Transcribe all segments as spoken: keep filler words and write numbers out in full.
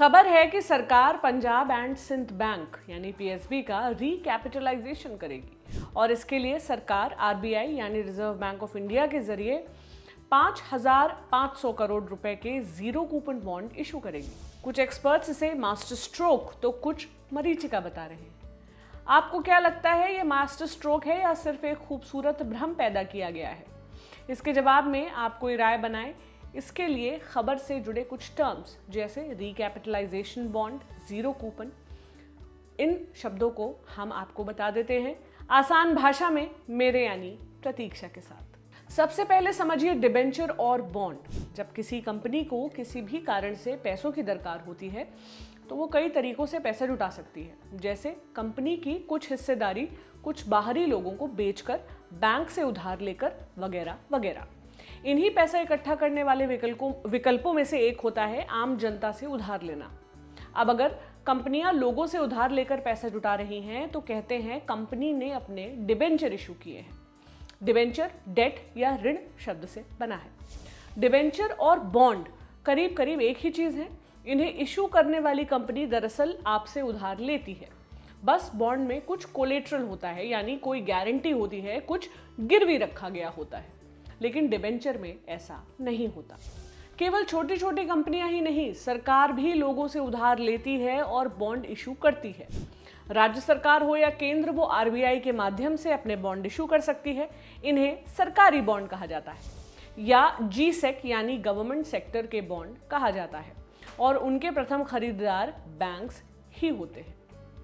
खबर है कि सरकार पंजाब एंड सिंध बैंक यानी पीएसबी का रीकैपिटलाइजेशन करेगी और इसके लिए सरकार आरबीआई यानी रिजर्व बैंक ऑफ इंडिया के जरिए पाँच हजार पाँच सौ करोड़ रुपए के जीरो कूपन बॉन्ड इशू करेगी। कुछ एक्सपर्ट्स इसे मास्टर स्ट्रोक तो कुछ मरीचिका बता रहे हैं। आपको क्या लगता है, ये मास्टर स्ट्रोक है या सिर्फ एक खूबसूरत भ्रम पैदा किया गया है? इसके जवाब में आप कोई राय बनाएं। इसके लिए खबर से जुड़े कुछ टर्म्स जैसे रिकैपिटलाइजेशन बॉन्ड, जीरो कूपन, इन शब्दों को हम आपको बता देते हैं आसान भाषा में, मेरे यानी प्रतीक्षा के साथ। सबसे पहले समझिए डिबेंचर और बॉन्ड। जब किसी कंपनी को किसी भी कारण से पैसों की दरकार होती है तो वो कई तरीकों से पैसे जुटा सकती है, जैसे कंपनी की कुछ हिस्सेदारी कुछ बाहरी लोगों को बेचकर, बैंक से उधार लेकर, वगैरह वगैरह। इन्हीं पैसा इकट्ठा करने वाले विकल्पों विकल्पों में से एक होता है आम जनता से उधार लेना। अब अगर कंपनियां लोगों से उधार लेकर पैसा जुटा रही हैं तो कहते हैं कंपनी ने अपने डिबेंचर इशू किए हैं। डिबेंचर डेट या ऋण शब्द से बना है। डिबेंचर और बॉन्ड करीब करीब एक ही चीज है। इन्हें इशू करने वाली कंपनी दरअसल आपसे उधार लेती है, बस बॉन्ड में कुछ कोलेट्रल होता है, यानी कोई गारंटी होती है, कुछ गिरवी रखा गया होता है। लेकिन डिबेंचर में ऐसा नहीं होता। केवल छोटी छोटी कंपनियां ही नहीं, सरकार भी लोगों से उधार लेती है और बॉन्ड इशू करती है। राज्य सरकार हो या केंद्र, वो आरबीआई के माध्यम से अपने बॉन्ड इशू कर सकती है। इन्हें सरकारी बॉन्ड कहा जाता है या जी सेक यानी गवर्नमेंट सेक्टर के बॉन्ड कहा जाता है और उनके प्रथम खरीदार बैंक्स ही होते हैं।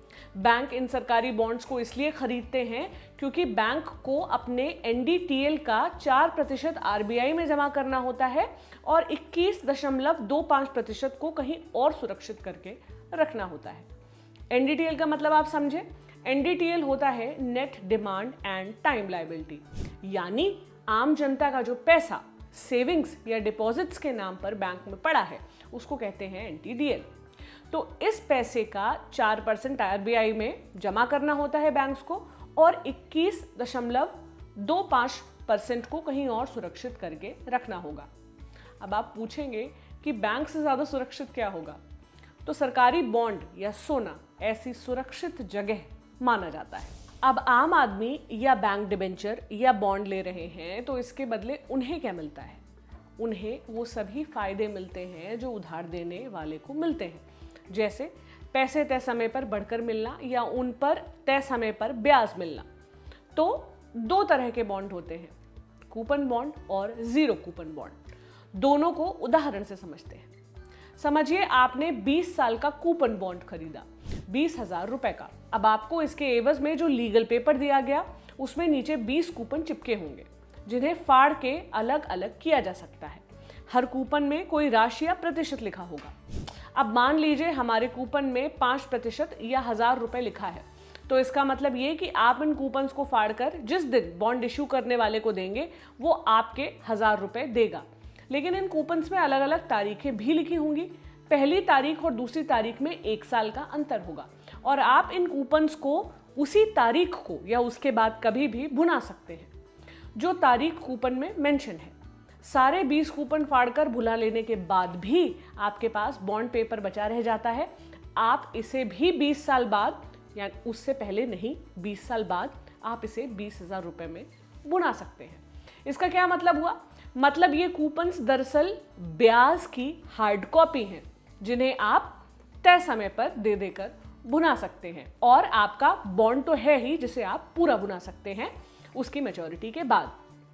बैंक इन सरकारी बॉन्ड्स को इसलिए खरीदते हैं क्योंकि बैंक को अपने एनडीटीएल का चार प्रतिशत आरबीआई में जमा करना होता है और इक्कीस दशमलव दो पाँच प्रतिशत को कहीं और सुरक्षित करके रखना होता है। एनडीटीएल का मतलब आप समझे। एनडीटीएल होता है net demand and time liability, यानी आम जनता का जो पैसा सेविंग्स या डिपॉजिट्स के नाम पर बैंक में पड़ा है उसको कहते हैं एनडीटीएल। तो इस पैसे का चार परसेंट आरबीआई में जमा करना होता है बैंक्स को और इक्कीस दशमलव दो पाँच परसेंट को कहीं और सुरक्षित करके रखना होगा। अब आप पूछेंगे कि बैंक से ज़्यादा सुरक्षित क्या होगा? तो सरकारी बॉन्ड या सोना ऐसी सुरक्षित जगह माना जाता है। अब आम आदमी या बैंक डिबेंचर या बॉन्ड ले रहे हैं तो इसके बदले उन्हें क्या मिलता है? उन्हें वो सभी फायदे मिलते हैं जो उधार देने वाले को मिलते हैं, जैसे पैसे तय समय पर बढ़कर मिलना या उन पर तय समय पर ब्याज मिलना। तो दो तरह के बॉन्ड होते हैं, कूपन बॉन्ड और जीरो कूपन बॉन्ड। दोनों को उदाहरण से समझते हैं। समझिए आपने बीस साल का कूपन बॉन्ड खरीदा, बीस हजार रुपए का। अब आपको इसके एवज में जो लीगल पेपर दिया गया उसमें नीचे बीस कूपन चिपके होंगे जिन्हें फाड़ के अलग अलग किया जा सकता है। हर कूपन में कोई राशि या प्रतिशत लिखा होगा। अब मान लीजिए हमारे कूपन में पाँच प्रतिशत या हजार रुपए लिखा है, तो इसका मतलब ये कि आप इन कूपन्स को फाड़कर जिस दिन बॉन्ड इशू करने वाले को देंगे वो आपके हजार रुपए देगा। लेकिन इन कूपन्स में अलग अलग तारीखें भी लिखी होंगी। पहली तारीख और दूसरी तारीख में एक साल का अंतर होगा और आप इन कूपन्स को उसी तारीख को या उसके बाद कभी भी भुना सकते हैं जो तारीख कूपन में मेंशन है। सारे बीस कूपन फाड़कर भुला लेने के बाद भी आपके पास बॉन्ड पेपर बचा रह जाता है। आप इसे भी बीस साल बाद, या उससे पहले नहीं, बीस साल बाद आप इसे बीस हजार रुपए में बुना सकते हैं। इसका क्या मतलब हुआ? मतलब ये कूपन्स दरअसल ब्याज की हार्ड कॉपी हैं जिन्हें आप तय समय पर दे देकर भुना सकते हैं और आपका बॉन्ड तो है ही जिसे आप पूरा भुना सकते हैं उसकी मैच्योरिटी के बाद।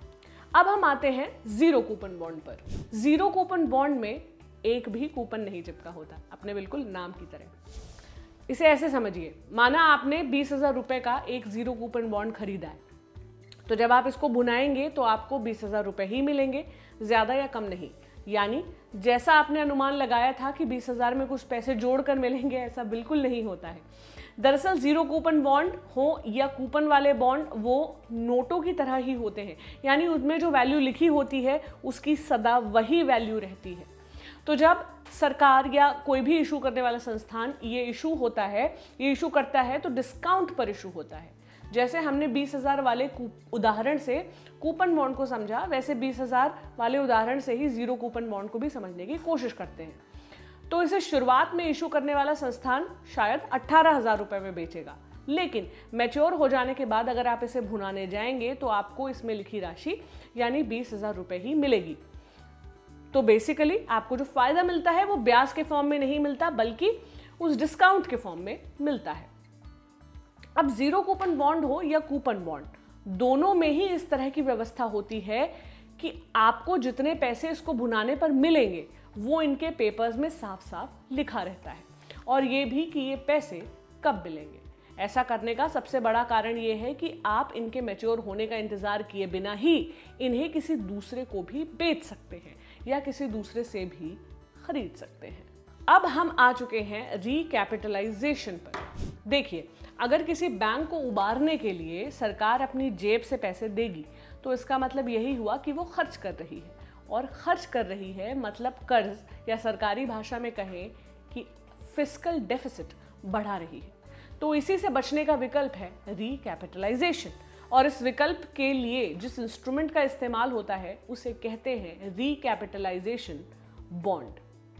अब हम आते हैं जीरो कूपन बॉन्ड पर। जीरो कूपन बॉन्ड में एक भी कूपन नहीं चिपका होता, अपने बिल्कुल नाम की तरह। इसे ऐसे समझिए, माना आपने बीस हजार रुपए का एक जीरो कूपन बॉन्ड खरीदा है, तो जब आप इसको भुनाएंगे तो आपको बीस हजार रुपए ही मिलेंगे, ज्यादा या कम नहीं। यानी जैसा आपने अनुमान लगाया था कि बीस हजार में कुछ पैसे जोड़कर मिलेंगे, ऐसा बिल्कुल नहीं होता है। दरअसल जीरो कूपन बॉन्ड हो या कूपन वाले बॉन्ड, वो नोटों की तरह ही होते हैं, यानी उनमें जो वैल्यू लिखी होती है उसकी सदा वही वैल्यू रहती है। तो जब सरकार या कोई भी इशू करने वाला संस्थान ये इशू होता है, ये इशू करता है तो डिस्काउंट पर इशू होता है। जैसे हमने बीस हजार वाले उदाहरण से कूपन बॉन्ड को समझा, वैसे बीस हजार वाले उदाहरण से ही जीरो कूपन बॉन्ड को भी समझने की कोशिश करते हैं। तो इसे शुरुआत में इशू करने वाला संस्थान शायद अट्ठारह हजार रुपए में बेचेगा, लेकिन मैच्योर हो जाने के बाद अगर आप इसे भुनाने जाएंगे तो आपको इसमें लिखी राशि यानी बीस हजार रुपए ही मिलेगी। तो बेसिकली आपको जो फायदा मिलता है वो ब्याज के फॉर्म में नहीं मिलता, बल्कि उस डिस्काउंट के फॉर्म में मिलता है। अब जीरो कूपन बॉन्ड हो या कूपन बॉन्ड, दोनों में ही इस तरह की व्यवस्था होती है कि आपको जितने पैसे इसको भुनाने पर मिलेंगे वो इनके पेपर्स में साफ साफ लिखा रहता है, और ये भी कि ये पैसे कब मिलेंगे। ऐसा करने का सबसे बड़ा कारण ये है कि आप इनके मैच्योर होने का इंतजार किए बिना ही इन्हें किसी दूसरे को भी बेच सकते हैं या किसी दूसरे से भी खरीद सकते हैं। अब हम आ चुके हैं रिकैपिटलाइजेशन पर। देखिए, अगर किसी बैंक को उबारने के लिए सरकार अपनी जेब से पैसे देगी तो इसका मतलब यही हुआ कि वो खर्च कर रही है, और खर्च कर रही है मतलब कर्ज, या सरकारी भाषा में कहें कि फिस्कल डेफिसिट बढ़ा रही है। तो इसी से बचने का विकल्प है रिकैपिटलाइजेशन, और इस विकल्प के लिए जिस इंस्ट्रूमेंट का इस्तेमाल होता है उसे कहते हैं रिकैपिटलाइजेशन बॉन्ड।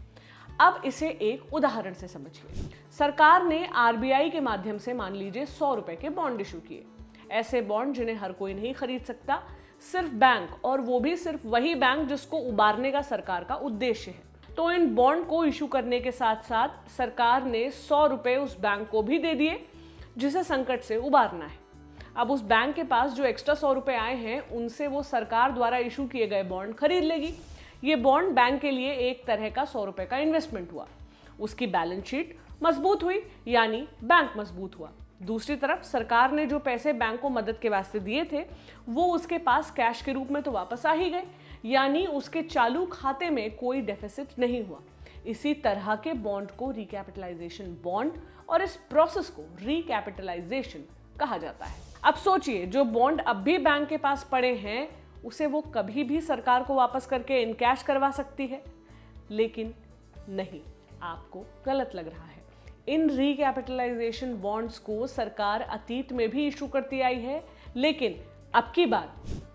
अब इसे एक उदाहरण से समझिए। सरकार ने आरबीआई के माध्यम से मान लीजिए सौ रुपए के बॉन्ड इशू किए। ऐसे बॉन्ड जिन्हें हर कोई नहीं खरीद सकता, सिर्फ बैंक, और वो भी सिर्फ वही बैंक जिसको उबारने का सरकार का उद्देश्य है। तो इन बॉन्ड को इशू करने के साथ साथ सरकार ने सौ रुपए उस बैंक को भी दे दिए जिसे संकट से उबारना है। अब उस बैंक के पास जो एक्स्ट्रा सौ रुपए आए हैं उनसे वो सरकार द्वारा इशू किए गए बॉन्ड खरीद लेगी। ये बॉन्ड बैंक के लिए एक तरह का सौ रुपए का इन्वेस्टमेंट हुआ। उसकी बैलेंस शीट मजबूत हुई, यानी बैंक मजबूत हुआ। दूसरी तरफ सरकार ने जो पैसे बैंक को मदद के वास्ते दिए थे वो उसके पास कैश के रूप में तो वापस आ ही गए, यानी उसके चालू खाते में कोई डेफिसिट नहीं हुआ। इसी तरह के बॉन्ड को रिकैपिटलाइजेशन बॉन्ड और इस प्रोसेस को रिकैपिटलाइजेशन कहा जाता है। अब सोचिए, जो बॉन्ड अब भी बैंक के पास पड़े हैं उसे वो कभी भी सरकार को वापस करके इनकैश करवा सकती है, लेकिन नहीं, आपको गलत लग रहा है। इन रिकैपिटलाइजेशन बॉन्ड्स को सरकार अतीत में भी इशू करती आई है, लेकिन अब की बार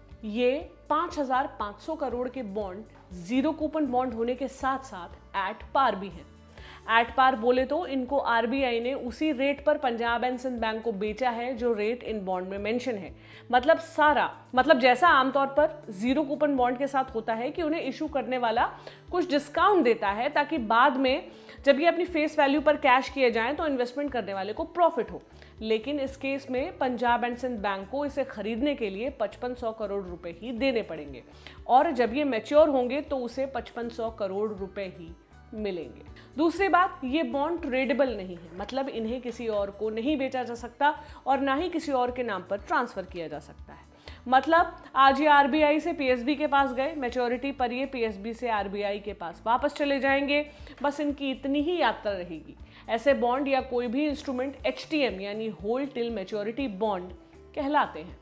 ये पांच हजार पांच सौ करोड़ के बॉन्ड जीरो कूपन बॉन्ड होने के साथ साथ एट पार भी हैं। एट पार बोले तो इनको आरबीआई ने उसी रेट पर पंजाब एंड सिंध बैंक को बेचा है जो रेट इन बॉन्ड में मेंशन है। मतलब सारा मतलब जैसा आमतौर पर जीरो कूपन बॉन्ड के साथ होता है कि उन्हें इशू करने वाला कुछ डिस्काउंट देता है ताकि बाद में जब ये अपनी फेस वैल्यू पर कैश किए जाएं तो इन्वेस्टमेंट करने वाले को प्रॉफिट हो। लेकिन इस केस में पंजाब एंड सिंध बैंक को इसे खरीदने के लिए पचपन सौ करोड़ रुपए ही देने पड़ेंगे, और जब ये मैच्योर होंगे तो उसे पचपन सौ करोड़ रुपए ही मिलेंगे। दूसरी बात, ये बॉन्ड ट्रेडेबल नहीं है, मतलब इन्हें किसी और को नहीं बेचा जा सकता और ना ही किसी और के नाम पर ट्रांसफर किया जा सकता है। मतलब आज ये आरबीआई से पीएसबी के पास गए, मैच्योरिटी पर ये पीएसबी से आरबीआई के पास वापस चले जाएंगे, बस इनकी इतनी ही यात्रा रहेगी। ऐसे बॉन्ड या कोई भी इंस्ट्रूमेंट एचटीएम यानी होल्ड टिल मैच्योरिटी बॉन्ड कहलाते हैं।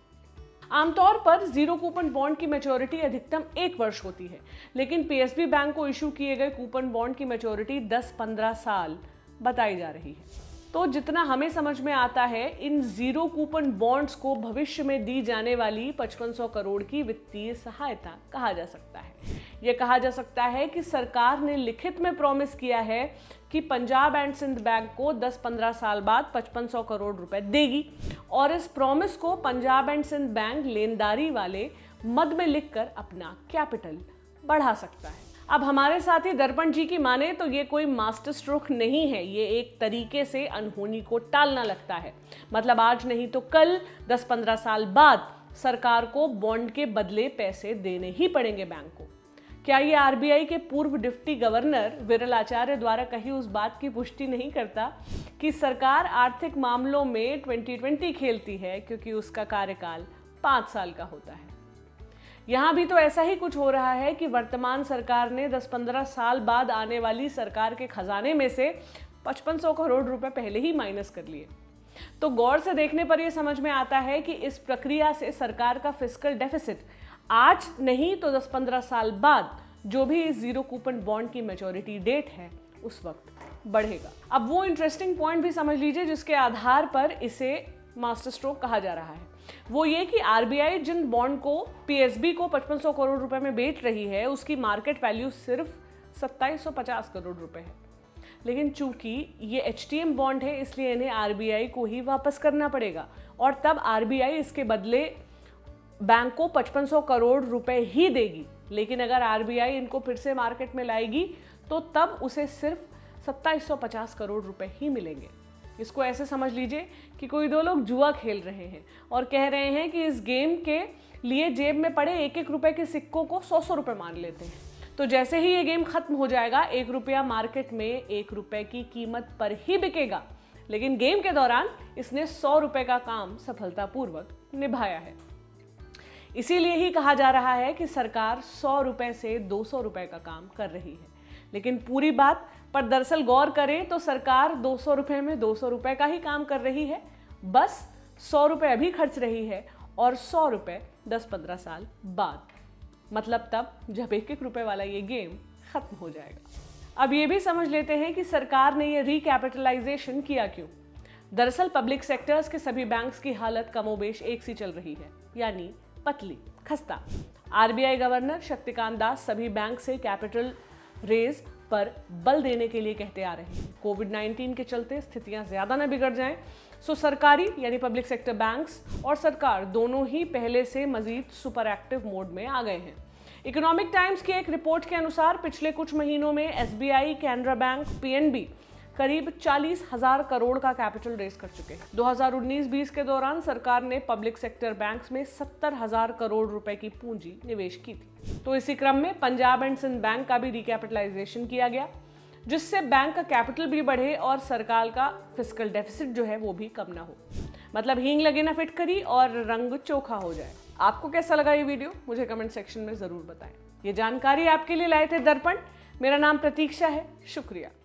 आमतौर पर जीरो कूपन बॉन्ड की मैच्योरिटी अधिकतम एक वर्ष होती है, लेकिन पीएसबी बैंक को इशू किए गए कूपन बॉन्ड की मैच्योरिटी दस पंद्रह साल बताई जा रही है। तो जितना हमें समझ में आता है, इन जीरो कूपन बॉन्ड्स को भविष्य में दी जाने वाली पचपन सौ करोड़ की वित्तीय सहायता कहा जा सकता है। यह कहा जा सकता है कि सरकार ने लिखित में प्रॉमिस किया है कि पंजाब एंड सिंध बैंक को दस पंद्रह साल बाद पचपन सौ करोड़ रुपए देगी, और इस प्रॉमिस को पंजाब एंड सिंध बैंक लेनदारी वाले मद में लिखकर अपना कैपिटल बढ़ा सकता है। अब हमारे साथी दर्पण जी की माने तो ये कोई मास्टर स्ट्रोक नहीं है, ये एक तरीके से अनहोनी को टालना लगता है। मतलब आज नहीं तो कल दस पंद्रह साल बाद सरकार को बॉन्ड के बदले पैसे देने ही पड़ेंगे बैंक को। क्या ये आरबीआई के पूर्व डिप्टी गवर्नर विरल आचार्य द्वारा कही उस बात की पुष्टि नहीं करता कि सरकार आर्थिक मामलों में ट्वेंटी ट्वेंटी खेलती है क्योंकि उसका कार्यकाल पाँच साल का होता है? यहाँ भी तो ऐसा ही कुछ हो रहा है कि वर्तमान सरकार ने दस पंद्रह साल बाद आने वाली सरकार के खजाने में से पचपन सौ करोड़ रुपए पहले ही माइनस कर लिए। तो गौर से देखने पर यह समझ में आता है कि इस प्रक्रिया से सरकार का फिस्कल डेफिसिट आज नहीं तो दस पंद्रह साल बाद जो भी इस जीरो कूपन बॉन्ड की मैच्योरिटी डेट है उस वक्त बढ़ेगा। अब वो इंटरेस्टिंग पॉइंट भी समझ लीजिए जिसके आधार पर इसे मास्टर स्ट्रोक कहा जा रहा है। वो ये कि आरबीआई जिन बॉन्ड को पीएसबी को पचपन सौ करोड़ रुपए में बेच रही है उसकी मार्केट वैल्यू सिर्फ सत्ताईस सौ पचास करोड़ रुपए है। लेकिन चूंकि ये एच टी एम बॉन्ड है इसलिए इन्हें आर बी आई को ही वापस करना पड़ेगा और तब आर बी आई इसके बदले बैंक को पचपन सौ करोड़ रुपए ही देगी। लेकिन अगर आर बी आई इनको फिर से मार्केट में लाएगी तो तब उसे सिर्फ सत्ताईस सौ पचास करोड़ रुपए ही मिलेंगे। इसको ऐसे समझ लीजिए कि कोई दो लोग जुआ खेल रहे हैं और कह रहे हैं कि इस गेम के लिए जेब में पड़े एक एक रुपए के सिक्कों को सौ सौ रुपए मान लेते हैं। तो जैसे ही ये गेम खत्म हो जाएगा एक रुपया मार्केट में एक रुपए की कीमत पर ही बिकेगा। लेकिन गेम के दौरान इसने सौ रुपए का काम सफलतापूर्वक निभाया है। इसीलिए ही कहा जा रहा है कि सरकार सौ रुपए से दो सौ रुपए का काम कर रही है। लेकिन पूरी बात पर दरअसल गौर करें तो सरकार दो सौ रुपए में दो सौ रुपए का ही काम कर रही है, बस सौ रुपए अभी खर्च रही है और सौ रुपए दस पंद्रह साल बाद, मतलब तब जब एक एक रुपए वाला ये गेम खत्म हो जाएगा। अब ये भी समझ लेते हैं कि सरकार ने ये रिकैपिटलाइजेशन किया क्यों। दरअसल पब्लिक सेक्टर्स के सभी बैंक्स की हालत कमोबेश एक सी चल रही है, यानी पतली, खस्ता। R B I governor Shaktikanta Das सभी बैंक से कैपिटल रेज पर बल देने के लिए कहते आ रहे हैं। कोविड नाइन्टीन के चलते स्थितियां ज्यादा न बिगड़ जाएं, सो सरकारी यानी पब्लिक सेक्टर बैंक्स और सरकार दोनों ही पहले से मजीद सुपर एक्टिव मोड में आ गए हैं। इकोनॉमिक टाइम्स की एक रिपोर्ट के अनुसार पिछले कुछ महीनों में S B I, Canara bank, P N B करीब चालीस हजार करोड़ का कैपिटल रेज कर चुके हैं। दो हज़ार उन्नीस बीस के दौरान सरकार ने पब्लिक सेक्टर बैंक्स में सत्तर हजार करोड़ रुपए की पूंजी निवेश की थी। तो इसी क्रम में पंजाब एंड सिंध बैंक का भी रिकैपिटलाइजेशन किया गया, जिससे बैंक का कैपिटल भी बढ़े और सरकार का फिस्कल डेफिसिट जो है वो भी कम ना हो। मतलब हींग लगे ना फिटकरी और रंग चोखा हो जाए। आपको कैसा लगा ये वीडियो मुझे कमेंट सेक्शन में जरूर बताएं। ये जानकारी आपके लिए लाए थे दर्पण। मेरा नाम प्रतीक्षा है। शुक्रिया।